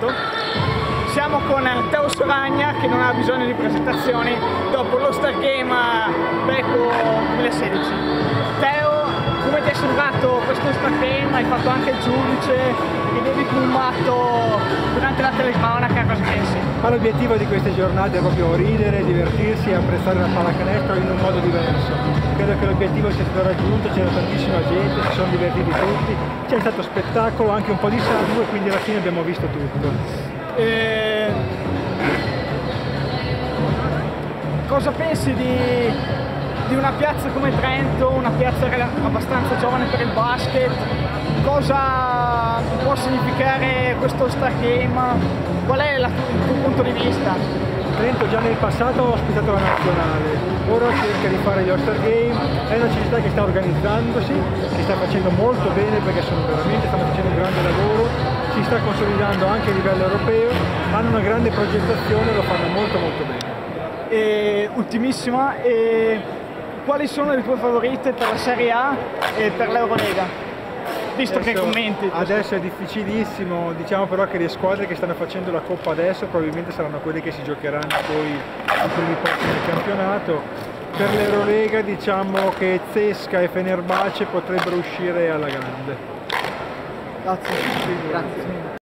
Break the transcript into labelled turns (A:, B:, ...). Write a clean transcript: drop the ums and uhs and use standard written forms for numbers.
A: Trento. Siamo con Teo Soragna, che non ha bisogno di presentazioni dopo lo Star Game Beko 2016. Teo, come ti è sembrato questo Star Game? Hai fatto anche il giudice, vedevi filmato durante la telecronaca, cosa pensi?
B: Ma l'obiettivo di queste giornate è proprio ridere, divertirsi e apprezzare la pallacanestro in un modo diverso. Credo che l'obiettivo sia stato raggiunto, c'era tantissima gente, si sono divertiti tutti, c'è stato spettacolo, anche un po' di sangue, quindi alla fine abbiamo visto tutto.
A: Cosa pensi di una piazza come Trento, una piazza abbastanza giovane per il basket? Cosa può significare questo Star Game? Qual è il tuo punto di vista?
B: Trento già nel passato ha ospitato la nazionale, ora cerca di fare gli All-Star Game, è una città che sta organizzandosi, si sta facendo molto bene perché stanno facendo un grande lavoro, si sta consolidando anche a livello europeo, hanno una grande progettazione e lo fanno molto bene.
A: Ultimissima, quali sono le tue favorite per la Serie A e per l'Eurolega? Visto che commenti.
B: Adesso è difficilissimo, diciamo però che le squadre che stanno facendo la Coppa adesso probabilmente saranno quelle che si giocheranno poi i primi posti nel campionato. Per l'Eurolega diciamo che Zesca e Fenerbahce potrebbero uscire alla grande.
A: Grazie. Grazie.